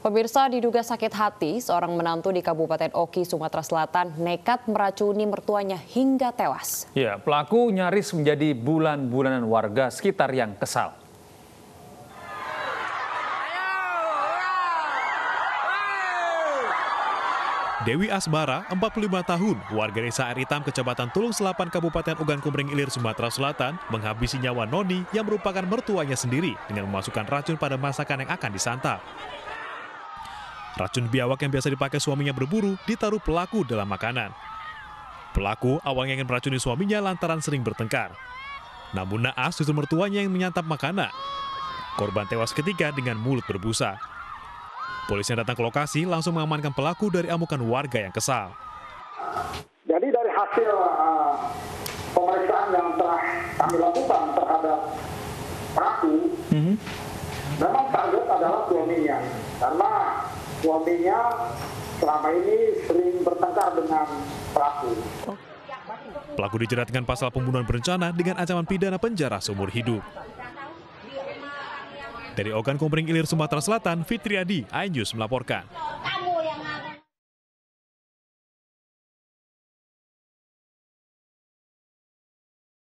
Pemirsa, diduga sakit hati, seorang menantu di Kabupaten Oki, Sumatera Selatan nekat meracuni mertuanya hingga tewas. Ya, pelaku nyaris menjadi bulan-bulanan warga sekitar yang kesal. Dewi Asmara, 45 tahun, warga desa Air Hitam, Kecamatan Tulung Selapan, Kabupaten Ogan Komering Ilir, Sumatera Selatan, menghabisi nyawa Noni yang merupakan mertuanya sendiri dengan memasukkan racun pada masakan yang akan disantap. Racun biawak yang biasa dipakai suaminya berburu ditaruh pelaku dalam makanan. Pelaku awalnya ingin meracuni suaminya lantaran sering bertengkar. Namun naas justru mertuanya yang menyantap makanan. Korban tewas ketika dengan mulut berbusa. Polisi yang datang ke lokasi langsung mengamankan pelaku dari amukan warga yang kesal. Jadi dari hasil pemeriksaan yang telah kami lakukan terhadap pelaku, memang target adalah suaminya. Karena suaminya selama ini sering bertengkar dengan pelaku. Pelaku dijerat dengan pasal pembunuhan berencana dengan ancaman pidana penjara seumur hidup. Dari Ogan Komering Ilir, Sumatera Selatan, Fitriadi, iNews melaporkan.